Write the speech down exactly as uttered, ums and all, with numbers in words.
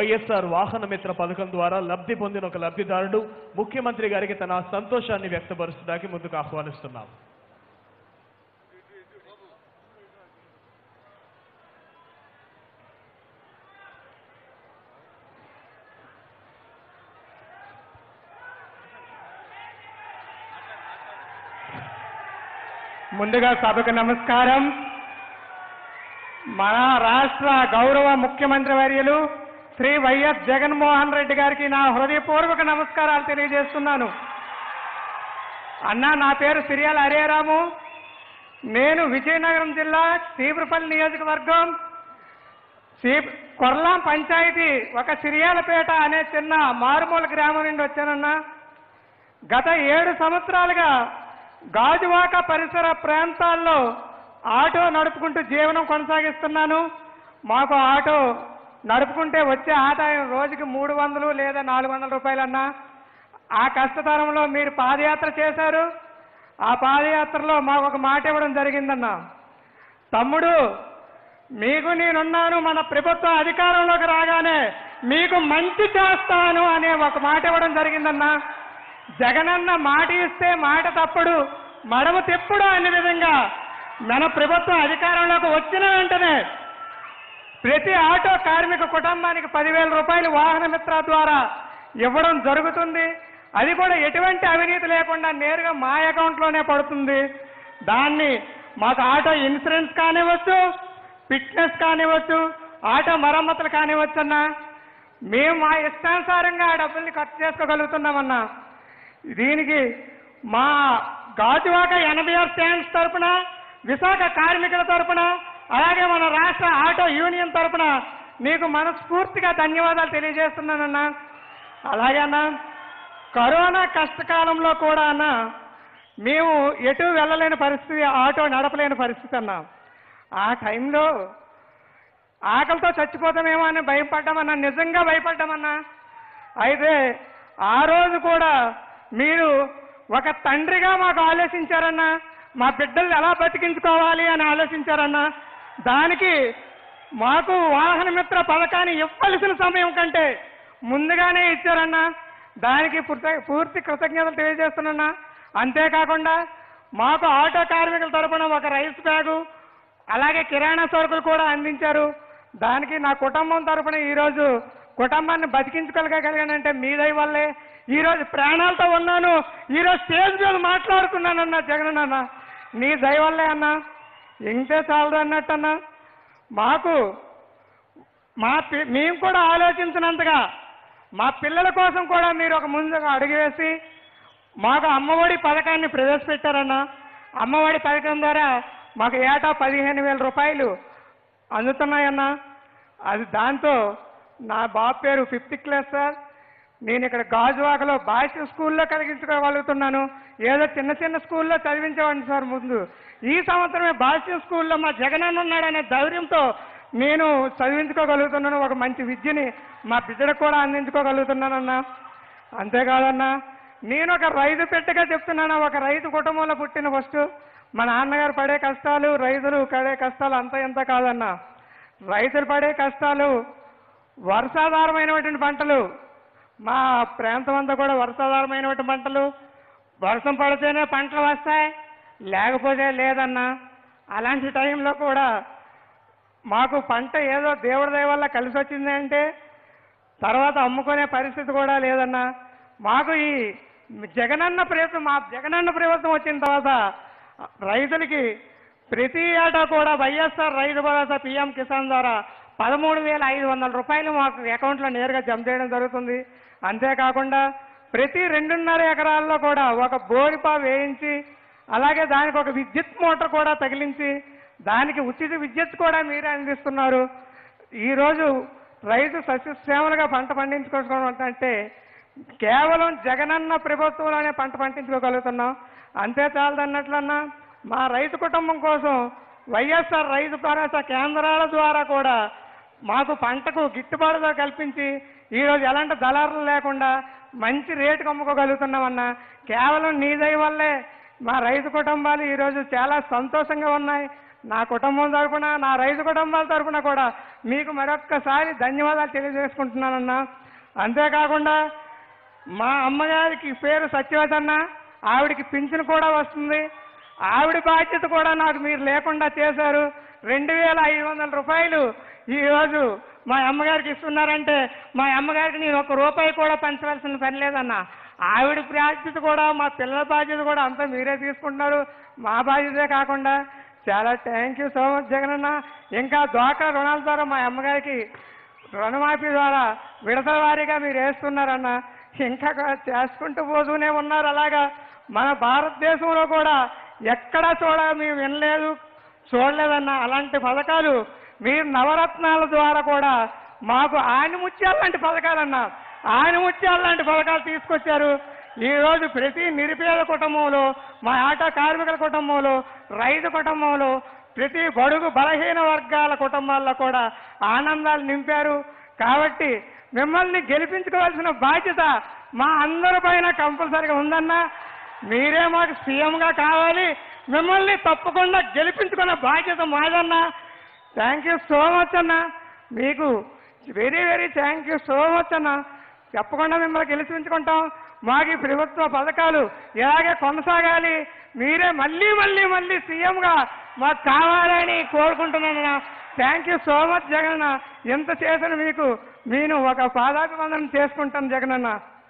వైఎస్ఆర్ వాహన మిత్ర పథకం ద్వారా లబ్ధి పొందిన ఒక లబ్ధిదారుడు ముఖ్యమంత్రి గారికి తన సంతోషాన్ని వ్యక్తపరచడానికి ముందుకు ఆహ్వానిస్తున్నాం. ముందుగా సభకు నమస్కారం. మన రాష్ట్ర గౌరవ ముఖ్యమంత్రి వర్యులు శ్రీ వైఎస్ జగన్మోహన్ రెడ్డి గారికి నా హృదయపూర్వక నమస్కారాలు తెలియజేస్తున్నాను. అన్నా, నా పేరు సిరియాల హరిరాము. నేను విజయనగరం జిల్లా చీపురుపల్లి నియోజకవర్గం చీ కొర్లాం పంచాయతీ ఒక సిరియాలపేట అనే చిన్న మారుమూల గ్రామం నుండి వచ్చానన్నా. గత ఏడు సంవత్సరాలుగా గాజువాక పరిసర ప్రాంతాల్లో ఆటో నడుపుకుంటూ జీవనం కొనసాగిస్తున్నాను. మాకు ఆటో నడుపుకుంటే వచ్చే ఆదాయం రోజుకి మూడు వందలు లేదా నాలుగు వందల రూపాయలన్నా. ఆ కష్టతరంలో మీరు పాదయాత్ర చేశారు. ఆ పాదయాత్రలో మాకు ఒక మాట ఇవ్వడం జరిగిందన్నా. తమ్ముడు, మీకు నేనున్నాను, మన ప్రభుత్వం అధికారంలోకి రాగానే మీకు మంచి చేస్తాను అనే ఒక మాట ఇవ్వడం జరిగిందన్నా. జగనన్న మాట ఇస్తే మాట తప్పుడు, మడమ తెప్పుడు అనే విధంగా మన ప్రభుత్వం అధికారంలోకి వచ్చిన వెంటనే ప్రతి ఆటో కార్మిక కుటుంబానికి పదివేల రూపాయలు వాహన మిత్ర ద్వారా ఇవ్వడం జరుగుతుంది. అది కూడా ఎటువంటి అవినీతి లేకుండా నేరుగా మా అకౌంట్లోనే పడుతుంది. దాన్ని మాకు ఆటో ఇన్సూరెన్స్ కానివ్వచ్చు, ఫిట్నెస్ కానివ్వచ్చు, ఆటో మరమ్మతులు కానివ్వచ్చు అన్నా. మేము మా ఇష్టానుసారంగా ఆ డబ్బుల్ని ఖర్చు చేసుకోగలుగుతున్నామన్నా. దీనికి మా గాజువాక ఎనభై ఆరు స్టాండ్స్ తరఫున, విశాఖ కార్మికుల తరఫున, అలాగే మన రాష్ట్ర ఆటో యూనియన్ తరఫున మీకు మనస్ఫూర్తిగా ధన్యవాదాలు తెలియజేస్తున్నానన్నా. అలాగే అన్నా, కరోనా కష్టకాలంలో కూడా అన్నా మేము ఎటు వెళ్ళలేని పరిస్థితి, ఆటో నడపలేని పరిస్థితి అన్నా. ఆ టైంలో ఆకలితో చచ్చిపోతామేమో అని భయపడ్డామన్నా, నిజంగా భయపడ్డామన్నా. అయితే ఆ రోజు కూడా మీరు ఒక తండ్రిగా మాకు ఆలోచించారన్నా. మా బిడ్డలు ఎలా బతికించుకోవాలి అని ఆలోచించారన్నా. దానికి మాకు వాహన మిత్ర పథకాన్ని ఇవ్వాల్సిన సమయం కంటే ముందుగానే ఇచ్చారన్నా. దానికి పూర్తి కృతజ్ఞతలు తెలియజేస్తున్నా. అంతేకాకుండా మాకు ఆటో కార్మికుల తరపున ఒక రైస్ బ్యాగు, అలాగే కిరాణా సరుకులు కూడా అందించారు. దానికి నా కుటుంబం తరపున ఈరోజు కుటుంబాన్ని బతికించుకోగలిగానంటే మీ దయ వల్లే ఈరోజు ప్రాణాలతో ఉన్నాను. ఈరోజు స్టేజ్ మీద మాట్లాడుతున్నానన్నా. జగనన్న, నీ దయ వల్లే అన్నా. ఇంతే చాలదు అన్నట్టన్నా. మాకు మా మేము కూడా ఆలోచించినంతగా మా పిల్లల కోసం కూడా మీరు ఒక ముందుగా అడుగు వేసి మాకు అమ్మఒడి పథకాన్ని ప్రవేశపెట్టారన్నా. అమ్మఒడి పథకం ద్వారా మాకు ఏటా పదిహేను వేల రూపాయలు అందుతున్నాయన్నా. అది దాంతో నా బాబు పేరు ఫిఫ్త్ క్లాస్ సార్. నేను ఇక్కడ గాజువాకలో బాయ్స్ స్కూల్లో కలిగించుకోగలుగుతున్నాను. ఏదో చిన్న చిన్న స్కూల్లో చదివించేవాడిని సార్ ముందు. ఈ సంవత్సరమే బాయ్స్ స్కూల్లో మా జగనన్న ఉన్నాడనే ధైర్యంతో నేను చదివించుకోగలుగుతున్నాను. ఒక మంచి విద్యని మా బిడ్డకు కూడా అందించుకోగలుగుతున్నానన్నా. అంతేకాదన్నా, నేను ఒక రైతు పెట్టగా చెప్తున్నాను. ఒక రైతు కుటుంబంలో పుట్టిన ఫస్ట్ మా నాన్నగారు పడే కష్టాలు, రైతులు పడే కష్టాలు అంత ఎంత కాదన్నా. రైతులు పడే కష్టాలు వర్షాధారమైనటువంటి పంటలు, మా ప్రాంతం అంతా కూడా వర్షాధారమైనటువంటి పంటలు. వర్షం పడితేనే పంటలు వస్తాయి, లేకపోతే లేదన్నా. అలాంటి టైంలో కూడా మాకు పంట ఏదో దేవుడి దయ వల్ల కలిసి వచ్చింది అంటే తర్వాత అమ్ముకునే పరిస్థితి కూడా లేదన్నా. మాకు ఈ జగనన్న ప్రభుత్వం మా జగనన్న ప్రభుత్వం వచ్చిన తర్వాత రైతులకి ప్రతి ఏటా కూడా వైఎస్ఆర్ రైతు భరోసా పిఎం కిసాన్ ద్వారా పదమూడు వేల ఐదు వందల రూపాయలు మాకు అకౌంట్లో నేరుగా జమ చేయడం జరుగుతుంది. అంతేకాకుండా ప్రతి రెండున్నర ఎకరాల్లో కూడా ఒక బోరిపా వేయించి, అలాగే దానికి ఒక విద్యుత్ మోటార్ కూడా తగిలించి దానికి ఉచిత విద్యుత్ కూడా మీరే అందిస్తున్నారు. ఈరోజు రైతు సస్యశ్యామలుగా పంట పండించుకోవడం అంటే కేవలం జగనన్న ప్రభుత్వంలోనే పంట పండించుకోగలుగుతున్నాం. అంతే చాలదన్నట్లన్నా, మా రైతు కుటుంబం కోసం వైఎస్ఆర్ రైతు భరోసా కేంద్రాల ద్వారా కూడా మాకు పంటకు గిట్టుబాటుగా కల్పించి ఈరోజు ఎలాంటి దళారులు లేకుండా మంచి రేటుకు అమ్ముకోగలుగుతున్నామన్నా. కేవలం నీ దయ వల్లే మా రైతు కుటుంబాలు ఈరోజు చాలా సంతోషంగా ఉన్నాయి. నా కుటుంబం తరఫున, నా రైతు కుటుంబాల తరఫున కూడా మీకు మరొక్కసారి ధన్యవాదాలు తెలియజేసుకుంటున్నానన్నా. అంతేకాకుండా మా అమ్మగారికి పేరు సత్యవతన్న, ఆవిడికి పింఛను కూడా వస్తుంది. ఆవిడ బాధ్యత కూడా నాకు మీరు లేకుండా చేశారు. రెండు వేల ఐదు వందల రూపాయలు ఈరోజు మా అమ్మగారికి ఇస్తున్నారంటే మా అమ్మగారికి నేను ఒక రూపాయి కూడా పంచవలసిన పని లేదన్నా. ఆవిడ బాధ్యత కూడా, మా పిల్లల బాధ్యత కూడా అంతా మీరే తీసుకుంటున్నారు. మా బాధ్యతే కాకుండా చాలా థ్యాంక్ యూ సో మచ్ జగనన్న. ఇంకా డ్వాక్రా రుణాల ద్వారా మా అమ్మగారికి రుణమాఫీ ద్వారా విడతల వారీగా మీరు వేస్తున్నారన్న. ఇంకా చేసుకుంటూ పోతూనే ఉన్నారు. అలాగా మన భారతదేశంలో కూడా ఎక్కడా చూడ మేము వినలేదు, చూడలేదన్న అలాంటి పథకాలు మీరు నవరత్నాల ద్వారా కూడా మాకు ఆనిముత్యాలు లాంటి పథకాలన్నా, ఆనిముత్యాలు లాంటి పథకాలు తీసుకొచ్చారు. ఈరోజు ప్రతి నిరుపేద కుటుంబంలో, మా ఆటో కార్మికుల కుటుంబంలో, రైతు కుటుంబంలో, ప్రతి బడుగు బలహీన వర్గాల కుటుంబాల్లో కూడా ఆనందాలు నింపారు. కాబట్టి మిమ్మల్ని గెలిపించుకోవాల్సిన బాధ్యత మా అందరి పైన కంపల్సరిగా ఉందన్నా. మీరే మాకు సీఎంగా కావాలి, మిమ్మల్ని తప్పకుండా గెలిపించుకున్న బాధ్యత మాదన్నా. థ్యాంక్ యూ సో మచ్ అన్న, మీకు very very thank you so much అన్న. తప్పకుండా మిమ్మల్ని గెలిపించుకుంటాం. మాకు ఈ ప్రభుత్వ పథకాలు ఇలాగే కొనసాగాలి, మీరే మళ్ళీ మళ్ళీ మళ్ళీ సీఎంగా మాకు కావాలని కోరుకుంటున్నానన్నా. థ్యాంక్ యూ సో మచ్ జగనన్న. ఎంత చేసిన మీకు నేను ఒక పాదాభివందనం చేసుకుంటాను జగనన్న.